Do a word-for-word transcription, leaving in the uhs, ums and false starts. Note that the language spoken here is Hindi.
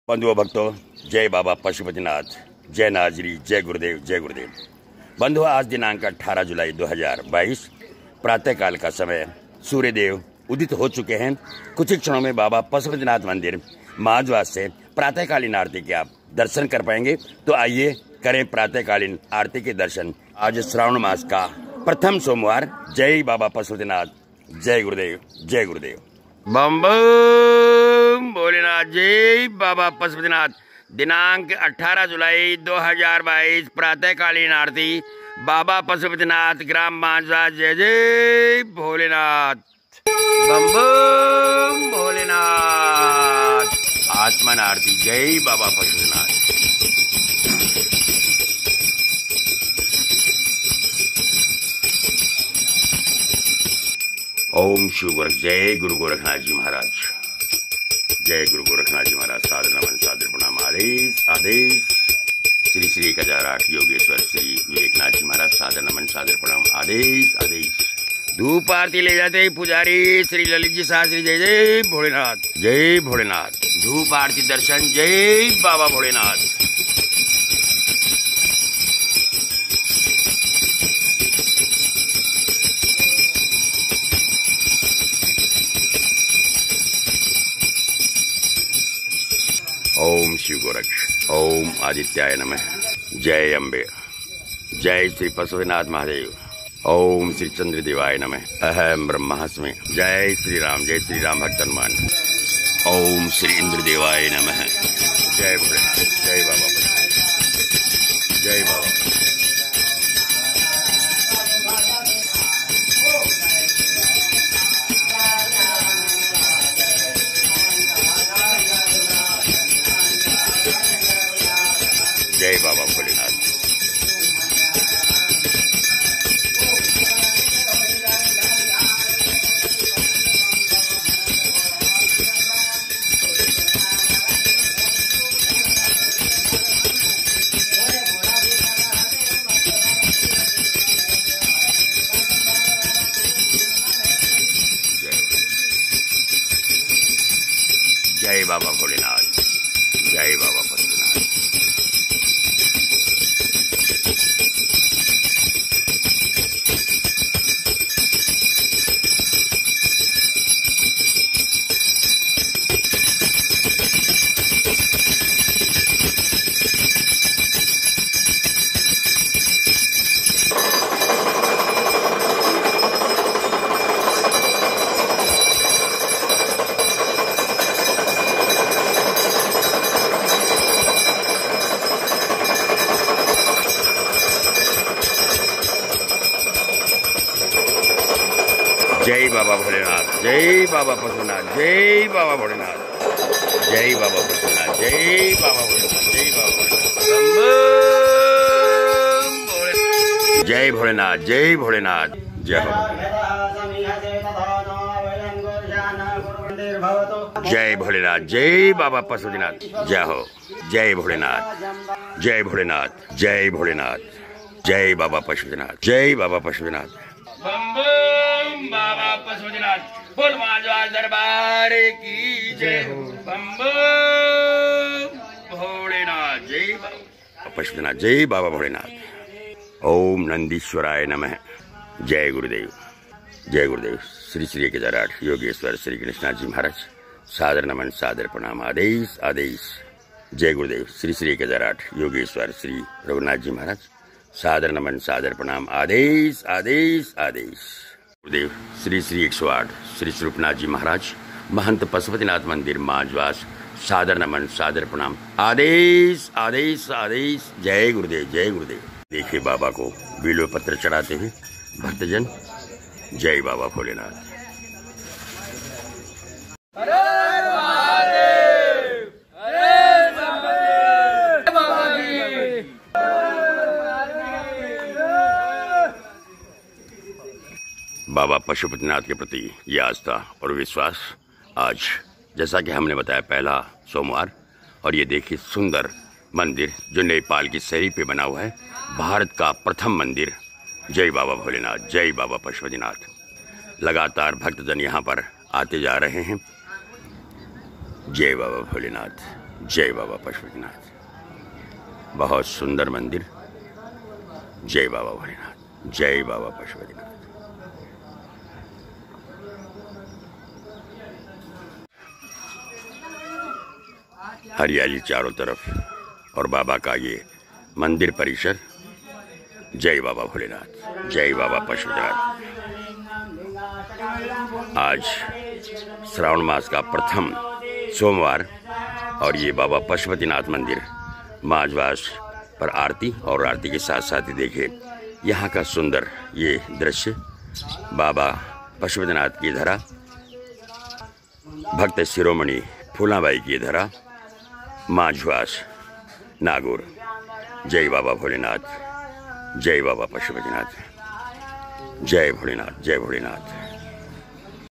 बंधुओं भक्तों, जय बाबा पशुपतिनाथ, जय नाजरी, जय गुरुदेव, जय गुरुदेव। बंधुओं, आज दिनांक अठारह जुलाई दो हज़ार बाईस प्रातःकाल का समय, सूर्यदेव उदित हो चुके हैं। कुछ ही क्षणों में बाबा पशुपतिनाथ मंदिर महाद्वार से प्रातःकालीन आरती के आप दर्शन कर पाएंगे। तो आइए करें प्रातःकालीन आरती के दर्शन। आज श्रावण मास का प्रथम सोमवार। जय बाबा पशुपतिनाथ, जय गुरुदेव, जय गुरुदेव। बम बम भोलेनाथ, जय बाबा पशुपतिनाथ। दिनांक अठारह जुलाई दो हज़ार बाईस प्रातःकालीन आरती बाबा पशुपतिनाथ ग्राम मांझा। जय जय भोलेनाथ, बम बम भोलेनाथ। आत्मन आरती, जय बाबा पशुपतिनाथ। ओम शिव गोरख, जय गुरु गोरखनाथ जी महाराज, जय गुरु गोरखनाथ जी महाराज। सादर नमन, सादर प्रणाम, आदेश आदेश। श्री श्री एक हजार आठ योगेश्वर श्री विवेकनाथ जी महाराज, सादर नमन, सादर प्रणाम, आदेश आदेश। धूप आरती ले जाते ही पुजारी श्री ललित जी शास्त्री। जय जय भोलेनाथ, जय भोलेनाथ। धूप आरती दर्शन, जय बाबा भोलेनाथ। ओम शिव गोरख, ओम आदित्याय नमः। जय अम्बे, जय श्री पशुपतिनाथ महादेव। ओम श्री चंद्रदेवाय नमः। अहम ब्रह्मास्मि। जय श्री राम, जय श्री राम भक्त हनुमान। ओम श्री इंद्रदेवाय नमः। जय भोलेनाथ, जय बाबा, जय बाबा। जय बाबा भोलेनाथ। जय बाबा भोलेनाथ, जय बाबा पशुपतिनाथ। जय बाबा भोलेनाथ, जय बाबा पशुपतिनाथ, जय बाबा भोलेनाथ, जय बाबा पशुपतिनाथ, जय बाबा भोलेनाथ, जय बाबा भोलेनाथ। जय भोलेनाथ, जय भोलेनाथ, जय हो। जय भोलेनाथ, जय बाबा पशुपतिनाथ, जय हो। जय भोलेनाथ, जय भोलेनाथ, जय भोलेनाथ, जय बाबा पशुपतिनाथ, जय बाबा पशुपतिनाथ। बम बम बाबा पशुपतिनाथ, बोल मांझा दरबार की जय हो। बम बम भोलेनाथ, जय बाबा पशुपतिनाथ, जय बाबा भोलेनाथ। ओम नंदीश्वराय नमः। जय गुरुदेव, जय गुरुदेव। श्री श्री एक हजार आठ योगेश्वर श्री कृष्णनाथ जी महाराज, सादर नमन, सादर प्रणाम, आदेश आदेश। जय गुरुदेव। श्री श्री एक हजार आठ योगेश्वर श्री रघुनाथ जी महाराज, सादर नमन, सादर प्रणाम, आदेश आदेश आदेश। गुरुदेव। श्री श्री एक सौ आठ श्री स्वरूपनाथ जी महाराज, महंत पशुपतिनाथ मंदिर मांझवास, सादर नमन, सादर प्रणाम, आदेश आदेश आदेश। जय गुरुदेव, जय गुरुदेव। देखिए बाबा को बिल्व पत्र चढ़ाते हुए भक्तजन। जय बाबा भोलेनाथ। बाबा पशुपतिनाथ के प्रति ये आस्था और विश्वास। आज जैसा कि हमने बताया पहला सोमवार, और ये देखिए सुंदर मंदिर जो नेपाल की शैली पे बना हुआ है, भारत का प्रथम मंदिर। जय बाबा भोलेनाथ, जय बाबा पशुपतिनाथ। लगातार भक्तजन यहाँ पर आते जा रहे हैं। जय बाबा भोलेनाथ। जय बाबा पशुपतिनाथ। बहुत सुंदर मंदिर। जय बाबा भोलेनाथ। जय बाबा पशुपतिनाथ। हरियाली चारों तरफ और बाबा का ये मंदिर परिसर। जय बाबा भोलेनाथ। जय बाबा पशुपतिनाथ। आज श्रावण मास का प्रथम सोमवार और ये बाबा पशुपतिनाथ मंदिर माझवास पर आरती और आरती के साथ साथ ही देखिए यहाँ का सुंदर ये दृश्य। बाबा पशुपतिनाथ की धरा, भक्त शिरोमणि फूलाबाई की धरा, माझवास नागौर। जय बाबा भोलेनाथ। जय बाबा पशुपतिनाथ। जय भोलेनाथ। जय भोलेनाथ।